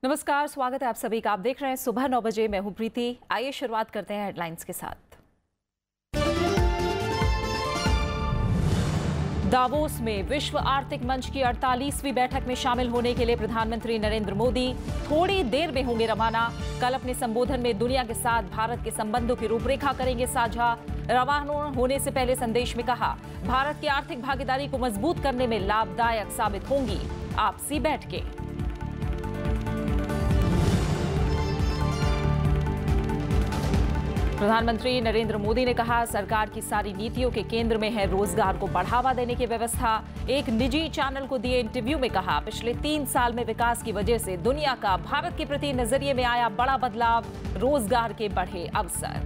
नमस्कार, स्वागत है आप सभी का। आप देख रहे हैं सुबह 9 बजे। मैं हूं प्रीति। आइए शुरुआत करते हैं हेडलाइंस के साथ। दावोस में विश्व आर्थिक मंच की 48वीं बैठक में शामिल होने के लिए प्रधानमंत्री नरेंद्र मोदी थोड़ी देर में होंगे रवाना। कल अपने संबोधन में दुनिया के साथ भारत के संबंधों की रूपरेखा करेंगे साझा। रवाना होने से पहले संदेश में कहा, भारत की आर्थिक भागीदारी को मजबूत करने में लाभदायक साबित होंगी आपसी बैठकें। प्रधानमंत्री नरेंद्र मोदी ने कहा, सरकार की सारी नीतियों के केंद्र में है रोजगार को बढ़ावा देने की व्यवस्था। एक निजी चैनल को दिए इंटरव्यू में कहा, पिछले 3 साल में विकास की वजह से दुनिया का भारत के प्रति नजरिए में आया बड़ा बदलाव, रोजगार के बढ़े अवसर।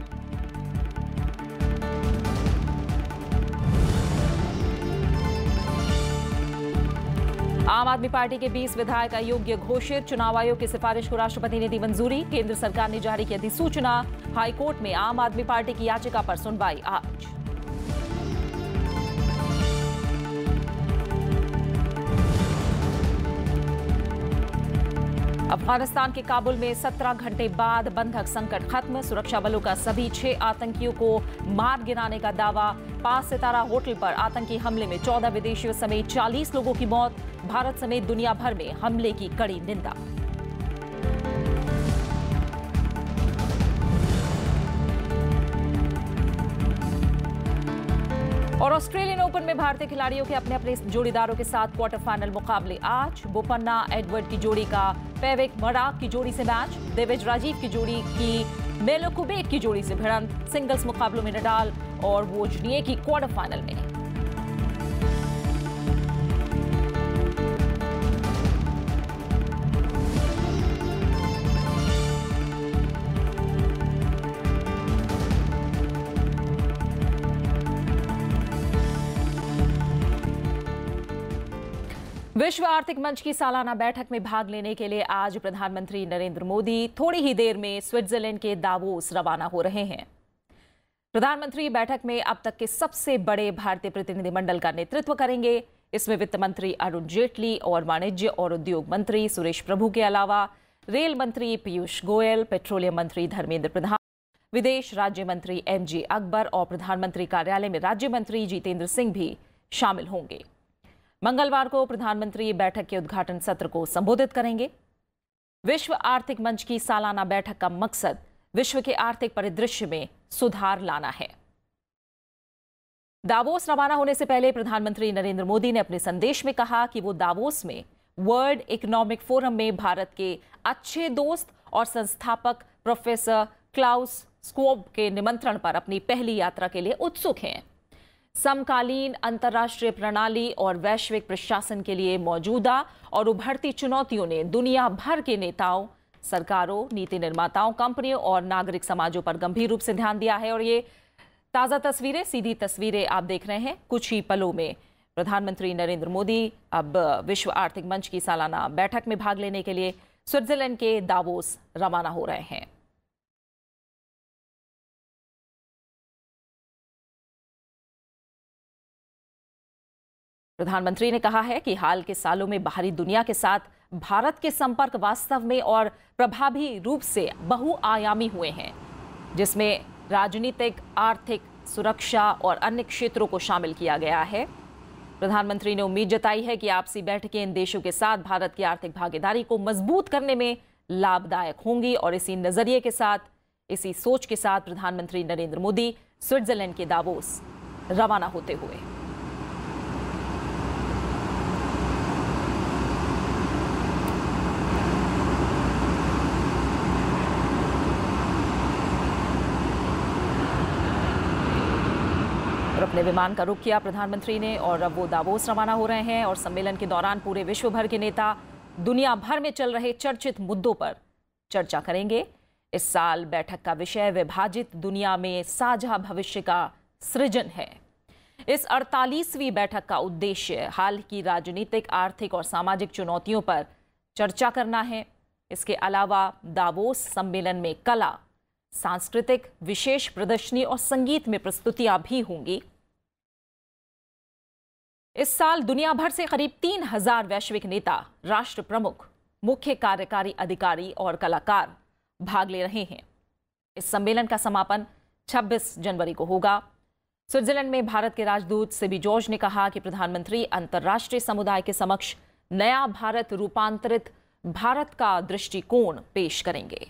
आम आदमी पार्टी के 20 विधायक अयोग्य घोषित। चुनाव आयोग की सिफारिश को राष्ट्रपति ने दी मंजूरी। केंद्र सरकार ने जारी की अधिसूचना। हाईकोर्ट में आम आदमी पार्टी की याचिका पर सुनवाई आज। अफगानिस्तान के काबुल में 17 घंटे बाद बंधक संकट खत्म। सुरक्षा बलों का सभी 6 आतंकियों को मार गिराने का दावा। 5 सितारा होटल पर आतंकी हमले में 14 विदेशियों समेत 40 लोगों की मौत। भारत समेत दुनिया भर में हमले की कड़ी निंदा। और ऑस्ट्रेलियन ओपन में भारतीय खिलाड़ियों के अपने अपने जोड़ीदारों के साथ क्वार्टर फाइनल मुकाबले आज। बोपन्ना एडवर्ड की जोड़ी का पेविक मराक की जोड़ी से मैच। देवेश राजीव की जोड़ी की मेलो कुबेक की जोड़ी से भिड़ंत। सिंगल्स मुकाबलों में नडाल और वोजनिएकी क्वार्टर फाइनल में। विश्व आर्थिक मंच की सालाना बैठक में भाग लेने के लिए आज प्रधानमंत्री नरेंद्र मोदी थोड़ी ही देर में स्विट्जरलैंड के दावोस रवाना हो रहे हैं। प्रधानमंत्री बैठक में अब तक के सबसे बड़े भारतीय प्रतिनिधिमंडल का नेतृत्व करेंगे। इसमें वित्त मंत्री अरुण जेटली और वाणिज्य और उद्योग मंत्री सुरेश प्रभु के अलावा रेल मंत्री पीयूष गोयल, पेट्रोलियम मंत्री धर्मेंद्र प्रधान, विदेश राज्य मंत्री एमजे अकबर और प्रधानमंत्री कार्यालय में राज्य मंत्री जितेंद्र सिंह भी शामिल होंगे। मंगलवार को प्रधानमंत्री बैठक के उद्घाटन सत्र को संबोधित करेंगे। विश्व आर्थिक मंच की सालाना बैठक का मकसद विश्व के आर्थिक परिदृश्य में सुधार लाना है। दावोस रवाना होने से पहले प्रधानमंत्री नरेंद्र मोदी ने अपने संदेश में कहा कि वो दावोस में वर्ल्ड इकोनॉमिक फोरम में भारत के अच्छे दोस्त और संस्थापक प्रोफेसर क्लाउस स्क्वाब के निमंत्रण पर अपनी पहली यात्रा के लिए उत्सुक हैं। समकालीन अंतर्राष्ट्रीय प्रणाली और वैश्विक प्रशासन के लिए मौजूदा और उभरती चुनौतियों ने दुनिया भर के नेताओं, सरकारों, नीति निर्माताओं, कंपनियों और नागरिक समाजों पर गंभीर रूप से ध्यान दिया है। और ये ताज़ा तस्वीरें, सीधी तस्वीरें आप देख रहे हैं। कुछ ही पलों में प्रधानमंत्री नरेंद्र मोदी अब विश्व आर्थिक मंच की सालाना बैठक में भाग लेने के लिए स्विट्जरलैंड के दावोस रवाना हो रहे हैं। प्रधानमंत्री ने कहा है कि हाल के सालों में बाहरी दुनिया के साथ भारत के संपर्क वास्तव में और प्रभावी रूप से बहुआयामी हुए हैं, जिसमें राजनीतिक, आर्थिक, सुरक्षा और अन्य क्षेत्रों को शामिल किया गया है। प्रधानमंत्री ने उम्मीद जताई है कि आपसी बैठकें इन देशों के साथ भारत की आर्थिक भागीदारी को मजबूत करने में लाभदायक होंगी। और इसी नजरिए के साथ, इसी सोच के साथ प्रधानमंत्री नरेंद्र मोदी स्विट्जरलैंड के दावोस रवाना होते हुए अपने विमान का रुख किया प्रधानमंत्री ने। और अब वो दावोस रवाना हो रहे हैं और सम्मेलन के दौरान पूरे विश्व भर के नेता दुनिया भर में चल रहे चर्चित मुद्दों पर चर्चा करेंगे। इस साल बैठक का विषय विभाजित दुनिया में साझा भविष्य का सृजन है। इस 48वीं बैठक का उद्देश्य हाल की राजनीतिक, आर्थिक और सामाजिक चुनौतियों पर चर्चा करना है। इसके अलावा दावोस सम्मेलन में कला, सांस्कृतिक विशेष प्रदर्शनी और संगीत में प्रस्तुतियां भी होंगी। इस साल दुनिया भर से करीब 3000 वैश्विक नेता, राष्ट्र प्रमुख, मुख्य कार्यकारी अधिकारी और कलाकार भाग ले रहे हैं। इस सम्मेलन का समापन 26 जनवरी को होगा। स्विट्जरलैंड में भारत के राजदूत सिबी जॉर्ज ने कहा कि प्रधानमंत्री अंतर्राष्ट्रीय समुदाय के समक्ष नया भारत रूपांतरित भारत का दृष्टिकोण पेश करेंगे।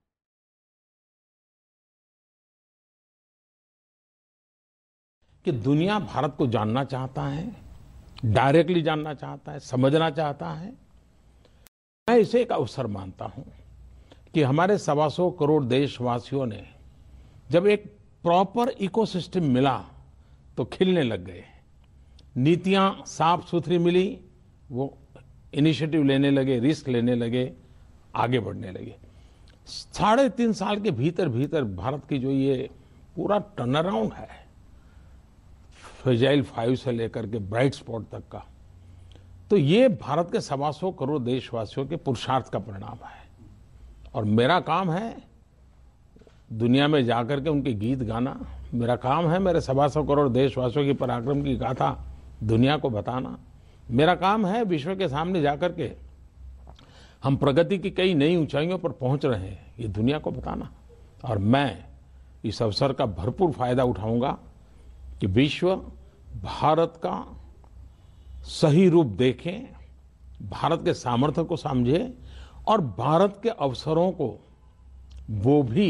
कि दुनिया भारत को जानना चाहता है, डायरेक्टली जानना चाहता है, समझना चाहता है। मैं इसे एक अवसर मानता हूं कि हमारे 125 करोड़ देशवासियों ने जब एक प्रॉपर इकोसिस्टम मिला तो खिलने लग गए। नीतियां साफ सुथरी मिली, वो इनिशिएटिव लेने लगे, रिस्क लेने लगे, आगे बढ़ने लगे। 3.5 साल के भीतर भीतर भारत की जो ये पूरा टर्न अराउंड है, फ्रेजाइल 5 से लेकर के ब्राइट स्पॉट तक का, तो ये भारत के 125 करोड़ देशवासियों के पुरुषार्थ का परिणाम है। और मेरा काम है दुनिया में जाकर के उनके गीत गाना, मेरा काम है मेरे 125 करोड़ देशवासियों की पराक्रम की गाथा दुनिया को बताना। मेरा काम है विश्व के सामने जाकर के हम प्रगति की कई नई ऊंचाइयों पर पहुंच रहे हैं, ये दुनिया को बताना। और मैं इस अवसर का भरपूर फायदा उठाऊंगा कि विश्व भारत का सही रूप देखे, भारत के सामर्थ्य को समझे और भारत के अवसरों को वो भी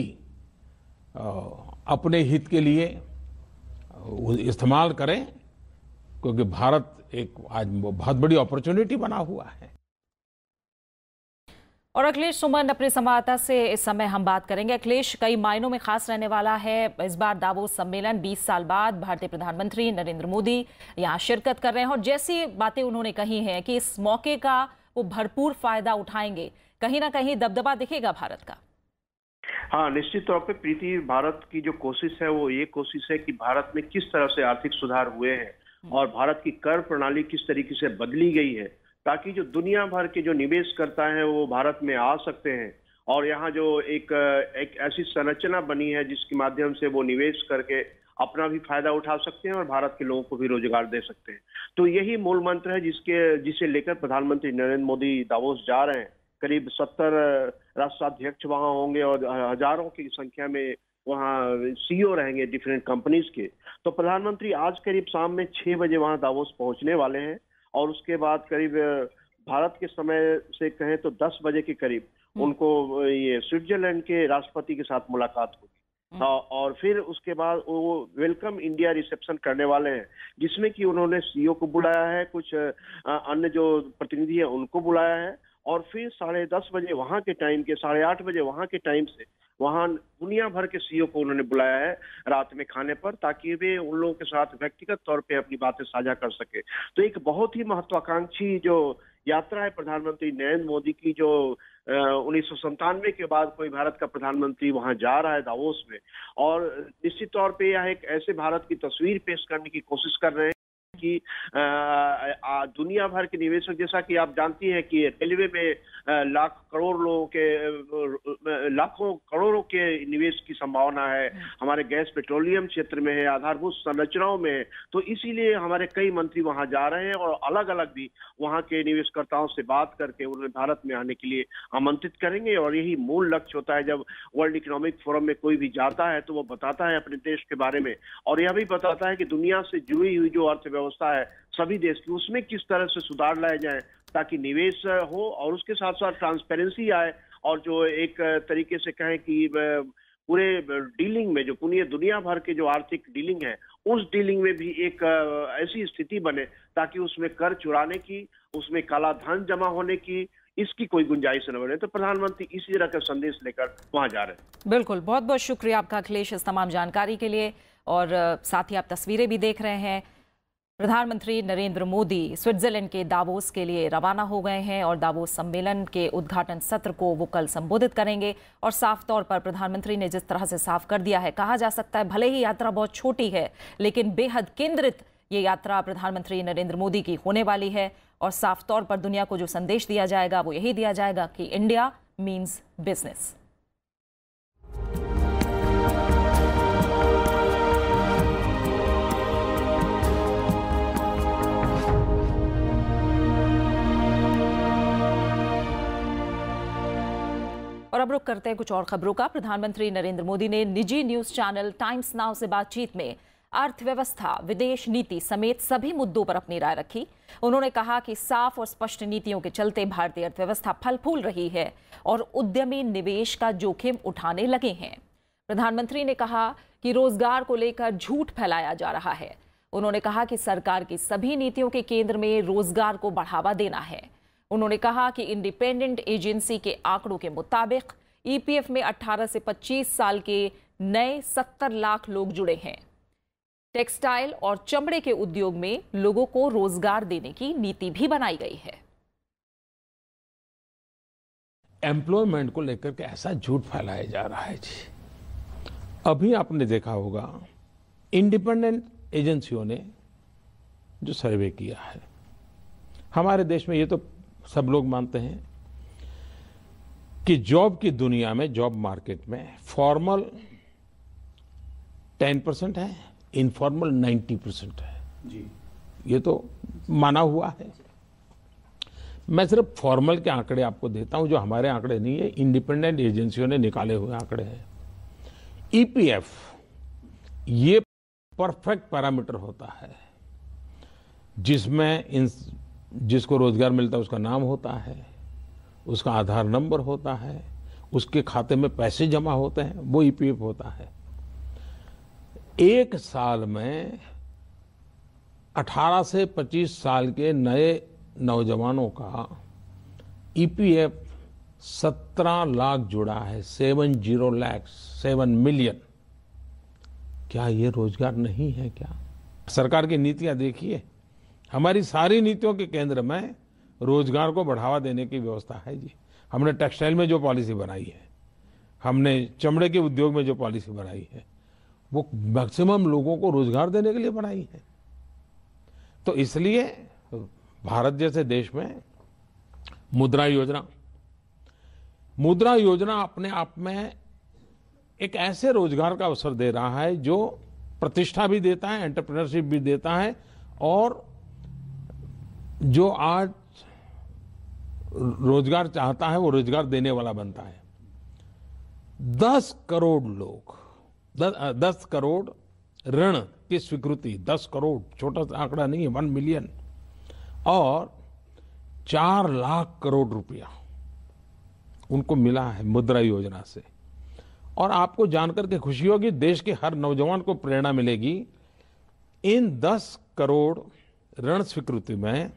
अपने हित के लिए इस्तेमाल करें, क्योंकि भारत एक आज बहुत बड़ी अपॉर्चुनिटी बना हुआ है। और अखिलेश सुमन अपने संवाददाता से इस समय हम बात करेंगे। अखिलेश, कई मायनों में खास रहने वाला है इस बार दावोस सम्मेलन। 20 साल बाद भारतीय प्रधानमंत्री नरेंद्र मोदी यहाँ शिरकत कर रहे हैं और जैसी बातें उन्होंने कही हैं कि इस मौके का वो भरपूर फायदा उठाएंगे, कहीं ना कहीं दबदबा दिखेगा भारत का। हाँ, निश्चित तौर पे प्रीति, भारत की जो कोशिश है वो ये कोशिश है कि भारत में किस तरह से आर्थिक सुधार हुए हैं और भारत की कर प्रणाली किस तरीके से बदली गई है, ताकि जो दुनिया भर के जो निवेश करता है वो भारत में आ सकते हैं। और यहाँ जो एक ऐसी संरचना बनी है जिसके माध्यम से वो निवेश करके अपना भी फायदा उठा सकते हैं और भारत के लोगों को भी रोजगार दे सकते हैं। तो यही मूल मंत्र है जिसे लेकर प्रधानमंत्री नरेंद्र मोदी दावोस जा रहे हैं। करीब 70 राष्ट्राध्यक्ष वहां होंगे और हजारों की संख्या में वहां सीईओ रहेंगे डिफरेंट कंपनीज के। तो प्रधानमंत्री आज करीब शाम में 6 बजे वहां दावोस पहुंचने वाले हैं और उसके बाद करीब भारत के समय से कहें तो 10 बजे के करीब उनको ये स्विट्जरलैंड के राष्ट्रपति के साथ मुलाकात होगी। और फिर उसके बाद वो वेलकम इंडिया रिसेप्शन करने वाले हैं, जिसमें कि उन्होंने सीईओ को बुलाया है, कुछ अन्य जो प्रतिनिधि है उनको बुलाया है। और फिर 10:30 बजे वहां के टाइम के 8:30 बजे वहां के टाइम से वहां दुनिया भर के सीईओ को उन्होंने बुलाया है रात में खाने पर, ताकि वे उन लोगों के साथ व्यक्तिगत तौर पे अपनी बातें साझा कर सके। तो एक बहुत ही महत्वाकांक्षी जो यात्रा है प्रधानमंत्री नरेंद्र मोदी की, जो 1997 के बाद कोई भारत का प्रधानमंत्री वहां जा रहा है दावोस में। और निश्चित तौर पे यह एक ऐसे भारत की तस्वीर पेश करने की कोशिश कर रहे हैं कि दुनिया भर के निवेशक, जैसा कि आप जानती हैं कि रेलवे में लाखों करोड़ों के निवेश की संभावना है, हमारे गैस पेट्रोलियम क्षेत्र में है, आधारभूत संरचनाओं में है। तो इसीलिए हमारे कई मंत्री वहां जा रहे हैं और अलग अलग भी वहां के निवेशकर्ताओं से बात करके उन्हें भारत में आने के लिए आमंत्रित करेंगे। और यही मूल लक्ष्य होता है, जब वर्ल्ड इकोनॉमिक फोरम में कोई भी जाता है तो वो बताता है अपने देश के बारे में और यह भी बताता है कि दुनिया से जुड़ी हुई जो अर्थव्यवस्था है सभी देश की, उसमें किस तरह से सुधार लाए जाए ताकि निवेश हो और उसके साथ साथ ट्रांसपेरेंसी आए। और जो एक तरीके से कहें कि पूरे डीलिंग में जो पूरी दुनिया भर के जो आर्थिक डीलिंग है, उस डीलिंग में भी एक ऐसी स्थिति बने ताकि उसमें कर चुराने की, उसमें काला धन जमा होने की, इसकी कोई गुंजाइश न बने। तो प्रधानमंत्री इसी तरह का संदेश लेकर वहां जा रहे हैं। बिल्कुल, बहुत बहुत शुक्रिया आपका अखिलेश इस तमाम जानकारी के लिए। और साथ ही आप तस्वीरें भी देख रहे हैं, प्रधानमंत्री नरेंद्र मोदी स्विट्जरलैंड के दावोस के लिए रवाना हो गए हैं और दावोस सम्मेलन के उद्घाटन सत्र को वो कल संबोधित करेंगे। और साफ तौर पर प्रधानमंत्री ने जिस तरह से साफ कर दिया है, कहा जा सकता है भले ही यात्रा बहुत छोटी है लेकिन बेहद केंद्रित ये यात्रा प्रधानमंत्री नरेंद्र मोदी की होने वाली है। और साफ तौर पर दुनिया को जो संदेश दिया जाएगा वो यही दिया जाएगा कि इंडिया मीन्स बिजनेस। और अब रुक करते हैं कुछ और खबरों का। प्रधानमंत्री नरेंद्र मोदी ने निजी न्यूज चैनल टाइम्स नाउ से बातचीत में अर्थव्यवस्था, विदेश नीति समेत सभी मुद्दों पर अपनी राय रखी। उन्होंने कहा कि साफ और स्पष्ट नीतियों के चलते भारतीय अर्थव्यवस्था फल फूल रही है और उद्यमी निवेश का जोखिम उठाने लगे हैं। प्रधानमंत्री ने कहा कि रोजगार को लेकर झूठ फैलाया जा रहा है। उन्होंने कहा कि सरकार की सभी नीतियों के केंद्र में रोजगार को बढ़ावा देना है। उन्होंने कहा कि इंडिपेंडेंट एजेंसी के आंकड़ों के मुताबिक ईपीएफ में 18 से 25 साल के नए 70 लाख लोग जुड़े हैं। टेक्सटाइल और चमड़े के उद्योग में लोगों को रोजगार देने की नीति भी बनाई गई है। एम्प्लॉयमेंट को लेकर के ऐसा झूठ फैलाया जा रहा है जी। अभी आपने देखा होगा इंडिपेंडेंट एजेंसियों ने जो सर्वे किया है हमारे देश में, ये तो सब लोग मानते हैं कि जॉब की दुनिया में, जॉब मार्केट में फॉर्मल 10% है, इनफॉर्मल 90% है जी। ये तो माना हुआ है। मैं सिर्फ फॉर्मल के आंकड़े आपको देता हूं, जो हमारे आंकड़े नहीं है, इंडिपेंडेंट एजेंसियों ने निकाले हुए आंकड़े हैं। ईपीएफ ये परफेक्ट पैरामीटर होता है जिसमें जिसको रोजगार मिलता है उसका नाम होता है, उसका आधार नंबर होता है, उसके खाते में पैसे जमा होते हैं, वो ईपीएफ होता है। एक साल में 18 से 25 साल के नए नौजवानों का ईपीएफ 17 लाख जुड़ा है। 70 लाख, 7 मिलियन। क्या ये रोजगार नहीं है क्या? सरकार की नीतियां देखिए, हमारी सारी नीतियों के केंद्र में रोजगार को बढ़ावा देने की व्यवस्था है जी। हमने टेक्सटाइल में जो पॉलिसी बनाई है, हमने चमड़े के उद्योग में जो पॉलिसी बनाई है, वो मैक्सिमम लोगों को रोजगार देने के लिए बनाई है। तो इसलिए भारत जैसे देश में मुद्रा योजना अपने आप में एक ऐसे रोजगार का अवसर दे रहा है जो प्रतिष्ठा भी देता है, एंटरप्रेन्योरशिप भी देता है, और जो आज रोजगार चाहता है वो रोजगार देने वाला बनता है। 10 करोड़ लोग, 10 करोड़ ऋण की स्वीकृति, 10 करोड़ छोटा सा आंकड़ा नहीं है, 1 मिलियन, और 4 लाख करोड़ रुपया उनको मिला है मुद्रा योजना से। और आपको जानकर के खुशी होगी, देश के हर नौजवान को प्रेरणा मिलेगी। इन 10 करोड़ ऋण स्वीकृति में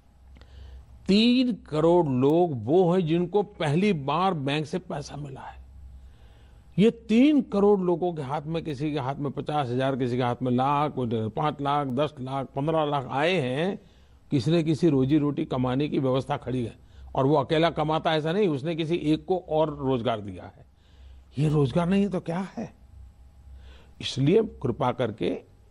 3 करोड़ लोग वो हैं जिनको पहली बार बैंक से पैसा मिला है। ये 3 करोड़ लोगों के हाथ में, किसी के हाथ में 50,000, किसी के हाथ में लाख, 5 लाख, 10 लाख, 15 लाख आए हैं। किसी ने किसी रोजी रोटी कमाने की व्यवस्था खड़ी है, और वो अकेला कमाता ऐसा नहीं, उसने किसी एक को और रोजगार दिया है। ये रोजगार नहीं है तो क्या है? इसलिए कृपा करके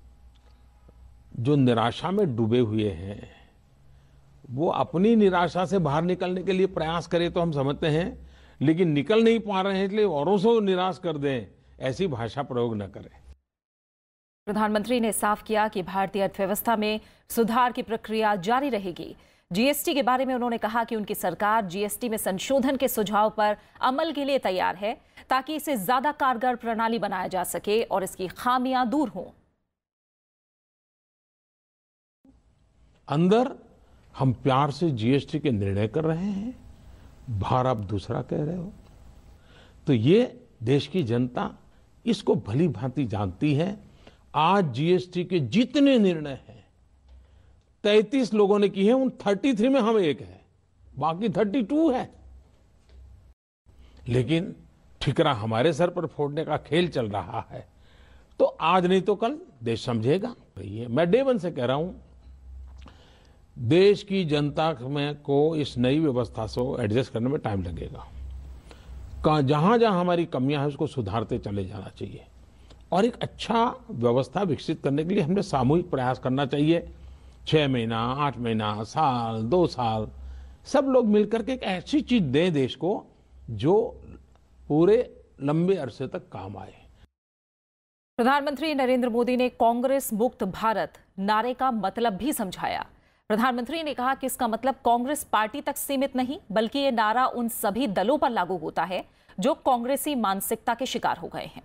जो निराशा में डूबे हुए हैं वो अपनी निराशा से बाहर निकलने के लिए प्रयास करें तो हम समझते हैं, लेकिन निकल नहीं पा रहे हैं इसलिए औरों से निराश कर दें, ऐसी भाषा प्रयोग न करें। प्रधानमंत्री ने साफ किया कि भारतीय अर्थव्यवस्था में सुधार की प्रक्रिया जारी रहेगी। जीएसटी के बारे में उन्होंने कहा कि उनकी सरकार जीएसटी में संशोधन के सुझाव पर अमल के लिए तैयार है ताकि इसे ज्यादा कारगर प्रणाली बनाया जा सके और इसकी खामियां दूर हों। अंदर हम प्यार से जीएसटी के निर्णय कर रहे हैं, बाहर आप दूसरा कह रहे हो। तो ये देश की जनता इसको भली भांति जानती है। आज जीएसटी के जितने निर्णय हैं 33 लोगों ने की है, उन 33 में हम एक है, बाकी 32 है। लेकिन ठिकरा हमारे सर पर फोड़ने का खेल चल रहा है। तो आज नहीं तो कल देश समझेगा। मैं डे 1 से कह रहा हूं, देश की जनता में को इस नई व्यवस्था से एडजस्ट करने में टाइम लगेगा। जहां जहां हमारी कमियां हैं उसको सुधारते चले जाना चाहिए, और एक अच्छा व्यवस्था विकसित करने के लिए हमने सामूहिक प्रयास करना चाहिए। 6 महीना, 8 महीना, साल, 2 साल, सब लोग मिलकर के एक ऐसी चीज दें देश को जो पूरे लंबे अरसे तक काम आए। प्रधानमंत्री नरेंद्र मोदी ने कांग्रेस मुक्त भारत नारे का मतलब भी समझाया। प्रधानमंत्री ने कहा कि इसका मतलब कांग्रेस पार्टी तक सीमित नहीं, बल्कि ये नारा उन सभी दलों पर लागू होता है जो कांग्रेसी मानसिकता के शिकार हो गए हैं।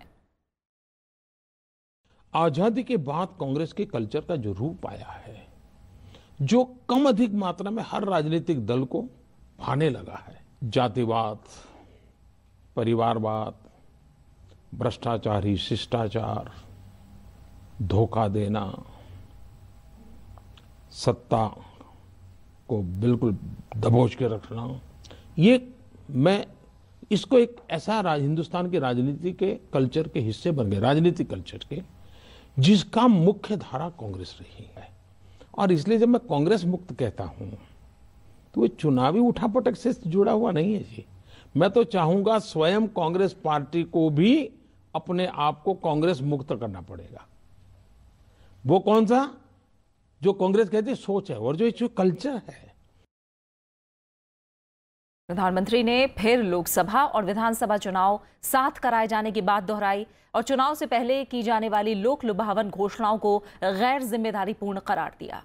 आजादी के बाद कांग्रेस के कल्चर का जो रूप आया है, जो कम अधिक मात्रा में हर राजनीतिक दल को भाने लगा है, जातिवाद, परिवारवाद, भ्रष्टाचारी शिष्टाचार, धोखा देना, सत्ता को बिल्कुल दबोच के रखना, ये मैं इसको एक ऐसा हिंदुस्तान के राजनीति के कल्चर के हिस्से बन गए, राजनीतिक कल्चर के, जिसका मुख्य धारा कांग्रेस रही है। और इसलिए जब मैं कांग्रेस मुक्त कहता हूं तो वो चुनावी उठापटक से जुड़ा हुआ नहीं है जी। मैं तो चाहूंगा स्वयं कांग्रेस पार्टी को भी अपने आप को कांग्रेस मुक्त करना पड़ेगा। वो कौन सा? जो कांग्रेस कहती है सोच है, और जो कल्चर है। प्रधानमंत्री ने फिर लोकसभा और विधानसभा चुनाव साथ कराए जाने की बात दोहराई और चुनाव से पहले की जाने वाली लोक लुभावन घोषणाओं को गैर जिम्मेदारीपूर्ण करार दिया।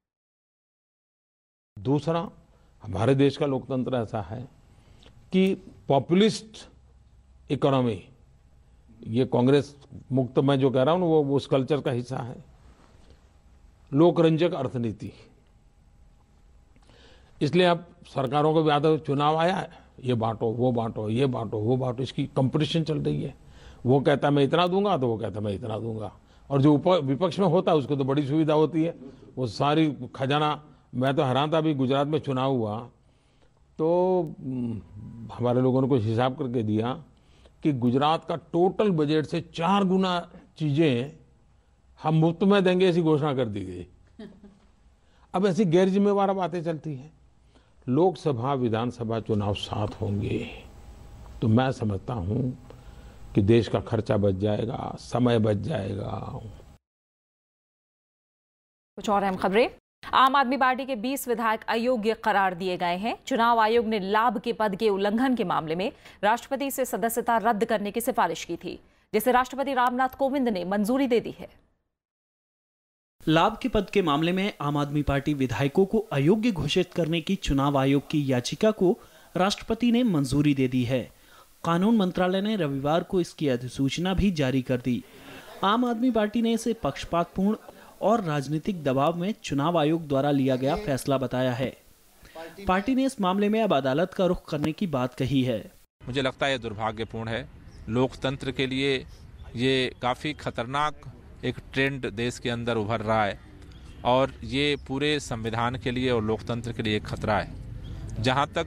दूसरा, हमारे देश का लोकतंत्र ऐसा है कि पॉपुलिस्ट इकोनॉमी, ये कांग्रेस मुक्त मैं जो कह रहा हूं वो उस कल्चर का हिस्सा है। लोकरंजक अर्थनीति, इसलिए अब सरकारों को भी आदत, चुनाव आया है, ये बांटो वो बांटो, ये बांटो वो बांटो, इसकी कंपटीशन चल रही है। वो कहता है मैं इतना दूंगा, तो वो कहता है मैं इतना दूंगा। और जो विपक्ष में होता है उसको तो बड़ी सुविधा होती है, वो सारी खजाना। मैं तो हैरान था, अभी गुजरात में चुनाव हुआ तो हमारे लोगों ने कुछ हिसाब करके दिया कि गुजरात का टोटल बजट से 4 गुना चीजें हम मुफ्त में देंगे, ऐसी घोषणा कर दी गई। अब ऐसी गैर जिम्मेवार बातें चलती हैं। लोकसभा विधानसभा चुनाव साथ होंगे तो मैं समझता हूं कि देश का खर्चा बच जाएगा, समय बच जाएगा। कुछ और अहम खबरें। आम आदमी पार्टी के 20 विधायक अयोग्य करार दिए गए हैं। चुनाव आयोग ने लाभ के पद के उल्लंघन के मामले में राष्ट्रपति से सदस्यता रद्द करने की सिफारिश की थी, जिसे राष्ट्रपति रामनाथ कोविंद ने मंजूरी दे दी है। लाभ के पद के मामले में आम आदमी पार्टी विधायकों को अयोग्य घोषित करने की चुनाव आयोग की याचिका को राष्ट्रपति ने मंजूरी दे दी है। कानून मंत्रालय ने रविवार को इसकी अधिसूचना भी जारी कर दी। आम आदमी पार्टी ने इसे पक्षपातपूर्ण और राजनीतिक दबाव में चुनाव आयोग द्वारा लिया गया फैसला बताया है। पार्टी ने इस मामले में अब अदालत का रुख करने की बात कही है। मुझे लगता है यह दुर्भाग्यपूर्ण है। लोकतंत्र के लिए ये काफ़ी खतरनाक एक ट्रेंड देश के अंदर उभर रहा है और ये पूरे संविधान के लिए और लोकतंत्र के लिए एक खतरा है। जहाँ तक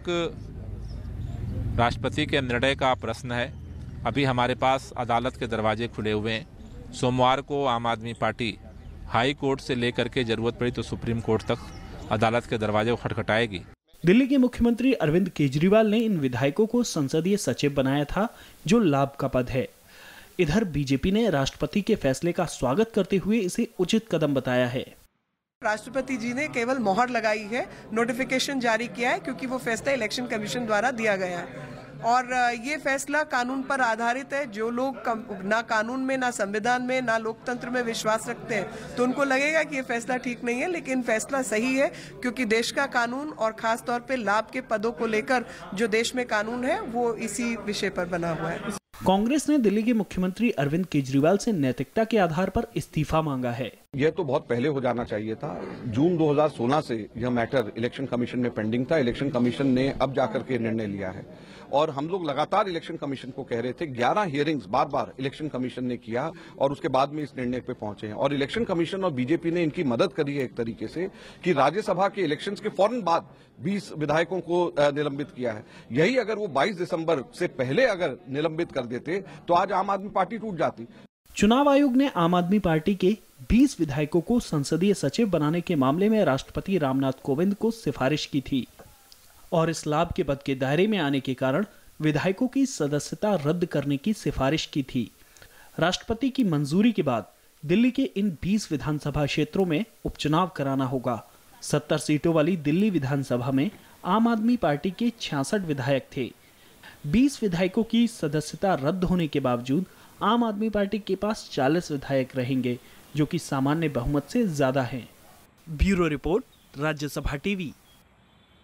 राष्ट्रपति के निर्णय का प्रश्न है, अभी हमारे पास अदालत के दरवाजे खुले हुए हैं। सोमवार को आम आदमी पार्टी हाई कोर्ट से लेकर के जरूरत पड़ी तो सुप्रीम कोर्ट तक अदालत के दरवाजे को खटखटाएगी। दिल्ली के मुख्यमंत्री अरविंद केजरीवाल ने इन विधायकों को संसदीय सचिव बनाया था, जो लाभ का पद है। इधर बीजेपी ने राष्ट्रपति के फैसले का स्वागत करते हुए इसे उचित कदम बताया है। राष्ट्रपति जी ने केवल मोहर लगाई है, नोटिफिकेशन जारी किया है, क्योंकि वो फैसला इलेक्शन कमीशन द्वारा दिया गया है और ये फैसला कानून पर आधारित है। जो लोग ना कानून में, ना संविधान में, ना लोकतंत्र में विश्वास रखते हैं तो उनको लगेगा कि ये फैसला ठीक नहीं है, लेकिन फैसला सही है, क्योंकि देश का कानून और खास तौर पे लाभ के पदों को लेकर जो देश में कानून है वो इसी विषय पर बना हुआ है। कांग्रेस ने दिल्ली के मुख्यमंत्री अरविंद केजरीवाल से नैतिकता के आधार पर इस्तीफा मांगा है। यह तो बहुत पहले हो जाना चाहिए था। जून 2016 से यह मैटर इलेक्शन कमीशन में पेंडिंग था। इलेक्शन कमीशन ने अब जाकर के निर्णय लिया है और हम लोग लगातार इलेक्शन कमीशन को कह रहे थे। 11 हियरिंग्स बार बार इलेक्शन कमीशन ने किया और उसके बाद में इस निर्णय पे पहुंचे हैं और इलेक्शन कमीशन और बीजेपी ने इनकी मदद करी है एक तरीके से कि राज्यसभा के इलेक्शंस के फौरन बाद 20 विधायकों को निलंबित किया है। यही अगर वो 22 दिसंबर से पहले अगर निलंबित कर देते तो आज आम आदमी पार्टी टूट जाती। चुनाव आयोग ने आम आदमी पार्टी के 20 विधायकों को संसदीय सचिव बनाने के मामले में राष्ट्रपति रामनाथ कोविंद को सिफारिश की थी और इस लाभ के पद के दायरे में आने के कारण विधायकों की सदस्यता रद्द करने की सिफारिश की थी। राष्ट्रपति की मंजूरी के बाद दिल्ली के इन 20 विधानसभा क्षेत्रों में उपचुनाव कराना होगा। 70 सीटों वाली दिल्ली विधानसभा में आम आदमी पार्टी के 66 विधायक थे। 20 विधायकों की सदस्यता रद्द होने के बावजूद आम आदमी पार्टी के पास 40 विधायक रहेंगे, जो कि सामान्य बहुमत से ज्यादा हैं। Bureau report, Rajya Sabha TV.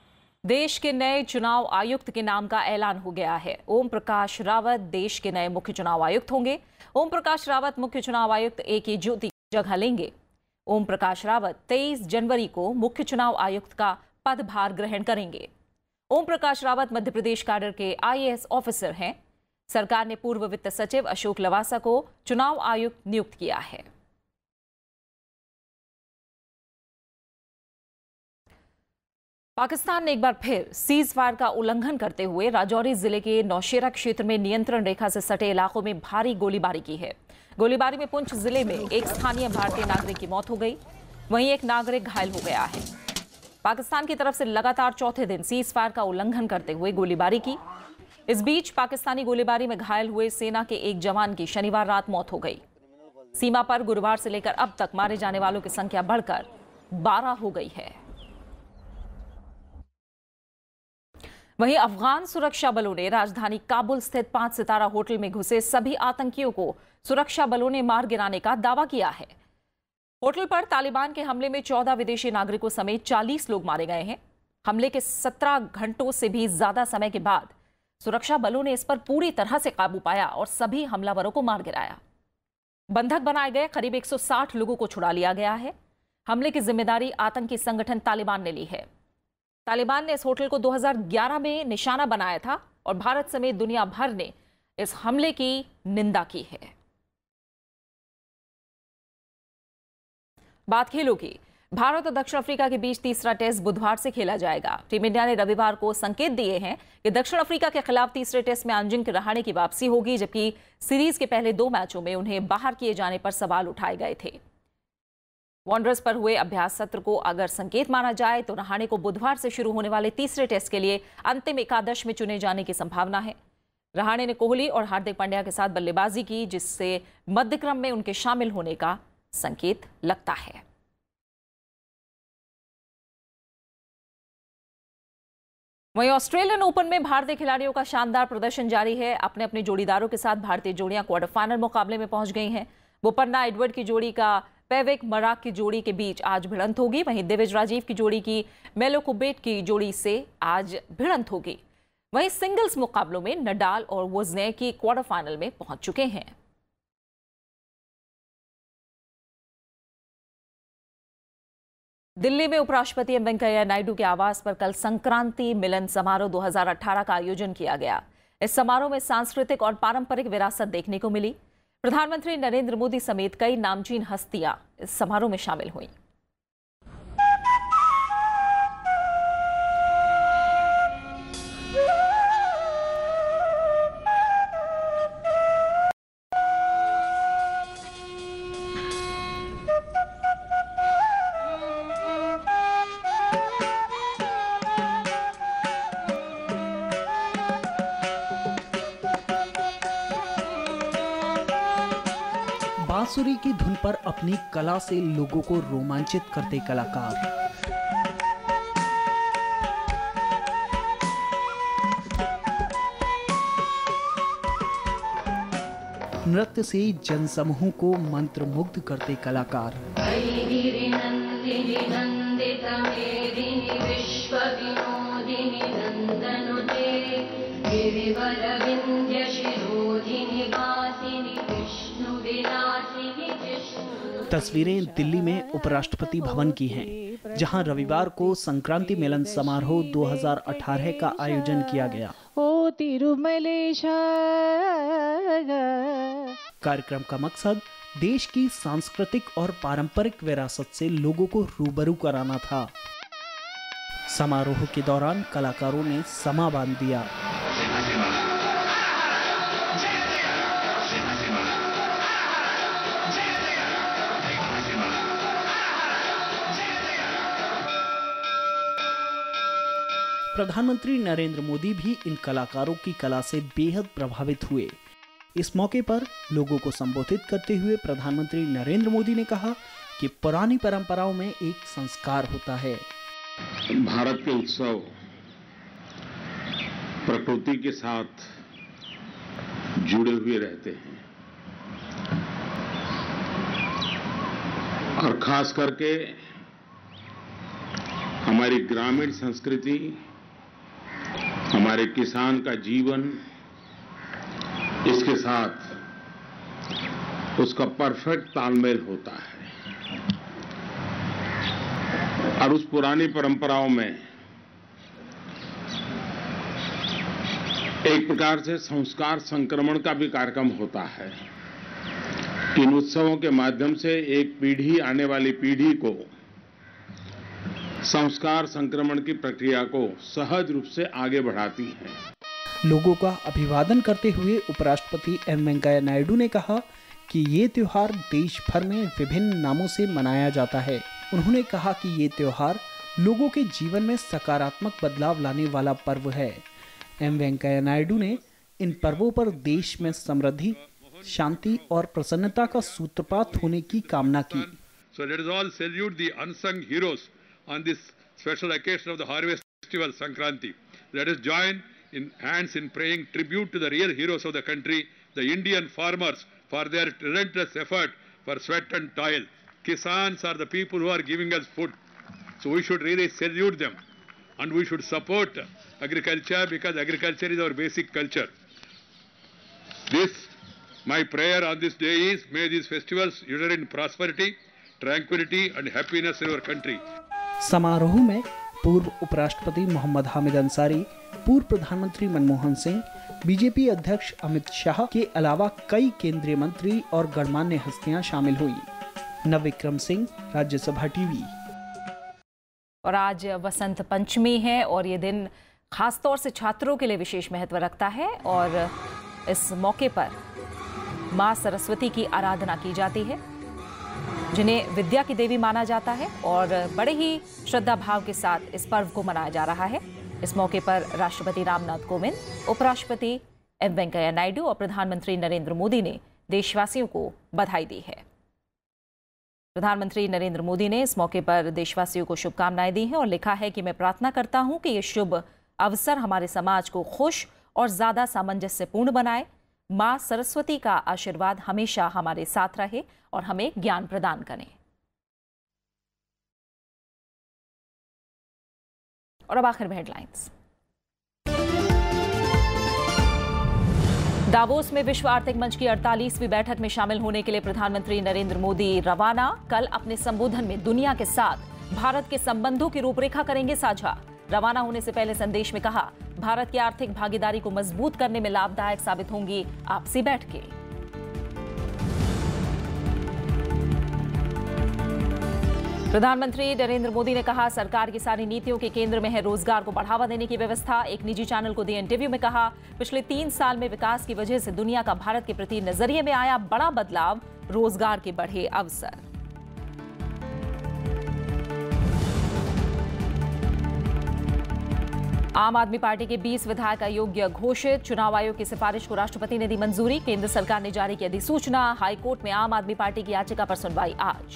देश के नए चुनाव आयुक्त के नाम का ऐलान हो गया है। ओम प्रकाश रावत देश के नए मुख्य चुनाव आयुक्त होंगे। ओम प्रकाश रावत मुख्य चुनाव आयुक्त A.K. ज्योति की जगह लेंगे। ओम प्रकाश रावत 23 जनवरी को मुख्य चुनाव आयुक्त का पदभार ग्रहण करेंगे। ओम प्रकाश रावत मध्य प्रदेश कैडर के IAS ऑफिसर हैं। सरकार ने पूर्व वित्त सचिव अशोक लवासा को चुनाव आयुक्त नियुक्त किया है। पाकिस्तान ने एक बार फिर सीज फायर का उल्लंघन करते हुए राजौरी जिले के नौशेरा क्षेत्र में नियंत्रण रेखा से सटे इलाकों में भारी गोलीबारी की है। गोलीबारी में पुंछ जिले में एक स्थानीय भारतीय नागरिक की मौत हो गई, वहीं एक नागरिक घायल हो गया है। पाकिस्तान की तरफ से लगातार चौथे दिन सीज फायर का उल्लंघन करते हुए गोलीबारी की। इस बीच पाकिस्तानी गोलीबारी में घायल हुए सेना के एक जवान की शनिवार रात मौत हो गई। सीमा पर गुरुवार से लेकर अब तक मारे जाने वालों की संख्या बढ़कर 12 हो गई है। वहीं अफगान सुरक्षा बलों ने राजधानी काबुल स्थित 5 सितारा होटल में घुसे सभी आतंकियों को सुरक्षा बलों ने मार गिराने का दावा किया है। होटल पर तालिबान के हमले में 14 विदेशी नागरिकों समेत 40 लोग मारे गए हैं। हमले के 17 घंटों से भी ज्यादा समय के बाद सुरक्षा बलों ने इस पर पूरी तरह से काबू पाया और सभी हमलावरों को मार गिराया। बंधक बनाए गए करीब 160 लोगों को छुड़ा लिया गया है। हमले की जिम्मेदारी आतंकी संगठन तालिबान ने ली है। तालिबान ने इस होटल को 2011 में निशाना बनाया था और भारत समेत दुनिया भर ने इस हमले की निंदा की है। बात खेलों की। भारत और दक्षिण अफ्रीका के बीच तीसरा टेस्ट बुधवार से खेला जाएगा। टीम इंडिया ने रविवार को संकेत दिए हैं कि दक्षिण अफ्रीका के खिलाफ तीसरे टेस्ट में अजिंक्य रहाणे की वापसी होगी, जबकि सीरीज के पहले 2 मैचों में उन्हें बाहर किए जाने पर सवाल उठाए गए थे। वॉन्डरर्स पर हुए अभ्यास सत्र को अगर संकेत माना जाए तो रहाणे को बुधवार से शुरू होने वाले तीसरे टेस्ट के लिए अंतिम एकादश में चुने जाने की संभावना है। रहाणे ने कोहली और हार्दिक पांड्या के साथ बल्लेबाजी की, जिससे मध्यक्रम में उनके शामिल होने का संकेत लगता है। वहीं ऑस्ट्रेलियन ओपन में भारतीय खिलाड़ियों का शानदार प्रदर्शन जारी है। अपने अपने जोड़ीदारों के साथ भारतीय जोड़ियां क्वार्टर फाइनल मुकाबले में पहुंच गई हैं। बोपन्ना एडवर्ड की जोड़ी का पेविक मराक की जोड़ी के बीच आज भिड़ंत होगी। वहीं दिविज राजीव की जोड़ी की मेलो कुबेट की जोड़ी से आज भिड़ंत होगी। वहीं सिंगल्स मुकाबलों में नडाल और वोज़्नेकी क्वार्टर फाइनल में पहुंच चुके हैं। दिल्ली में उपराष्ट्रपति एम वेंकैया नायडू के आवास पर कल संक्रांति मिलन समारोह 2018 का आयोजन किया गया। इस समारोह में सांस्कृतिक और पारंपरिक विरासत देखने को मिली। प्रधानमंत्री नरेंद्र मोदी समेत कई नामचीन हस्तियां इस समारोह में शामिल हुईं। बांसुरी की धुन पर अपनी कला से लोगों को रोमांचित करते कलाकार। नृत्य से जनसमूह को मंत्रमुग्ध करते कलाकार। तस्वीरें दिल्ली में उपराष्ट्रपति भवन की हैं, जहां रविवार को संक्रांति मिलन समारोह 2018 का आयोजन किया गया। ओ तिरुमलेशा। कार्यक्रम का मकसद देश की सांस्कृतिक और पारंपरिक विरासत से लोगों को रूबरू कराना था। समारोह के दौरान कलाकारों ने समा बांध दिया। प्रधानमंत्री नरेंद्र मोदी भी इन कलाकारों की कला से बेहद प्रभावित हुए। इस मौके पर लोगों को संबोधित करते हुए प्रधानमंत्री नरेंद्र मोदी ने कहा कि पुरानी परंपराओं में एक संस्कार होता है। भारत के उत्सव प्रकृति के साथ जुड़े हुए रहते हैं और खास करके हमारी ग्रामीण संस्कृति हमारे किसान का जीवन, इसके साथ उसका परफेक्ट तालमेल होता है। और उस पुरानी परंपराओं में एक प्रकार से संस्कार संक्रमण का भी कार्यक्रम होता है। इन उत्सवों के माध्यम से एक पीढ़ी आने वाली पीढ़ी को संस्कार संक्रमण की प्रक्रिया को सहज रूप से आगे बढ़ाती है। लोगों का अभिवादन करते हुए उपराष्ट्रपति एम वेंकैया नायडू ने कहा कि ये त्योहार देश भर में विभिन्न नामों से मनाया जाता है। उन्होंने कहा कि ये त्योहार लोगों के जीवन में सकारात्मक बदलाव लाने वाला पर्व है। एम वेंकैया नायडू ने इन पर्वों पर देश में समृद्धि, शांति और प्रसन्नता का सूत्रपात होने की कामना की। So let us all salute the unsung heroes on this special occasion of the harvest festival Sankranti. Let us join in hands in paying tribute to the real heroes of the country, the Indian farmers, for their relentless effort for sweat and toil. Kisans are the people who are giving us food. So we should really salute them and we should support agriculture because agriculture is our basic culture. My prayer on this day is, may these festivals usher in prosperity, tranquility and happiness in our country. समारोह में पूर्व उपराष्ट्रपति मोहम्मद हामिद अंसारी, पूर्व प्रधानमंत्री Manmohan Singh, BJP अध्यक्ष अमित शाह के अलावा कई केंद्रीय मंत्री और गणमान्य हस्तियां शामिल हुई। नवविक्रम सिंह, राज्यसभा टीवी। और आज वसंत पंचमी है और ये दिन खास तौर से छात्रों के लिए विशेष महत्व रखता है और इस मौके पर माँ सरस्वती की आराधना की जाती है, जिन्हें विद्या की देवी माना जाता है और बड़े ही श्रद्धा भाव के साथ इस पर्व को मनाया जा रहा है। इस मौके पर राष्ट्रपति रामनाथ कोविंद, उपराष्ट्रपति एम वेंकैया नायडू और प्रधानमंत्री नरेंद्र मोदी ने देशवासियों को बधाई दी है। प्रधानमंत्री नरेंद्र मोदी ने इस मौके पर देशवासियों को शुभकामनाएं दी हैं और लिखा है कि मैं प्रार्थना करता हूं कि ये शुभ अवसर हमारे समाज को खुश और ज्यादा सामंजस्यपूर्ण बनाए। मां सरस्वती का आशीर्वाद हमेशा हमारे साथ रहे और हमें ज्ञान प्रदान करें। और अब आखिर में हेडलाइंस। दावोस में विश्व आर्थिक मंच की 48वीं बैठक में शामिल होने के लिए प्रधानमंत्री नरेंद्र मोदी रवाना। कल अपने संबोधन में दुनिया के साथ भारत के संबंधों की रूपरेखा करेंगे साझा। रवाना होने से पहले संदेश में कहा, भारत की आर्थिक भागीदारी को मजबूत करने में लाभदायक साबित होंगी आपसी बैठकें। प्रधानमंत्री नरेंद्र मोदी ने कहा, सरकार की सारी नीतियों के केंद्र में है रोजगार को बढ़ावा देने की व्यवस्था। एक निजी चैनल को दिए इंटरव्यू में कहा, पिछले 3 साल में विकास की वजह से दुनिया का भारत के प्रति नजरिए में आया बड़ा बदलाव, रोजगार के बढ़े अवसर। आम आदमी पार्टी के 20 विधायक अयोग्य घोषित। चुनाव आयोग की सिफारिश को राष्ट्रपति ने दी मंजूरी। केंद्र सरकार ने जारी की अधिसूचना। हाईकोर्ट में आम आदमी पार्टी की याचिका पर सुनवाई आज।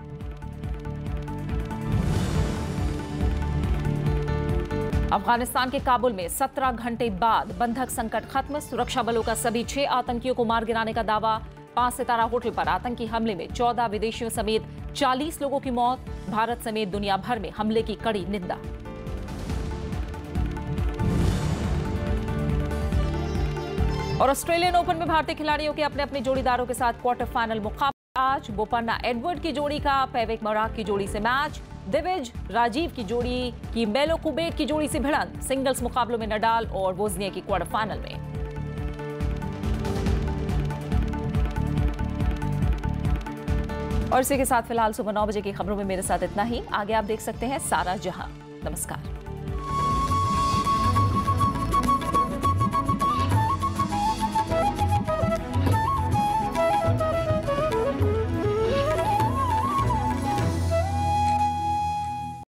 अफगानिस्तान के काबुल में 17 घंटे बाद बंधक संकट खत्म। सुरक्षा बलों का सभी 6 आतंकियों को मार गिराने का दावा। 5 सितारा होटल पर आतंकी हमले में 14 विदेशियों समेत 40 लोगों की मौत। भारत समेत दुनिया भर में हमले की कड़ी निंदा। और ऑस्ट्रेलियन ओपन में भारतीय खिलाड़ियों के अपने अपने जोड़ीदारों के साथ क्वार्टर फाइनल मुकाबला आज। बोपन्ना एडवर्ड की जोड़ी का पेविक मोराक की जोड़ी से मैच। दिविज राजीव की जोड़ी की मेलो कुबेट की जोड़ी से भिड़ंत। सिंगल्स मुकाबलों में नडाल और वोजनिया की क्वार्टर फाइनल में। और इसी के साथ फिलहाल सुबह 9 बजे की खबरों में मेरे साथ इतना ही। आगे आप देख सकते हैं सारा जहां। नमस्कार।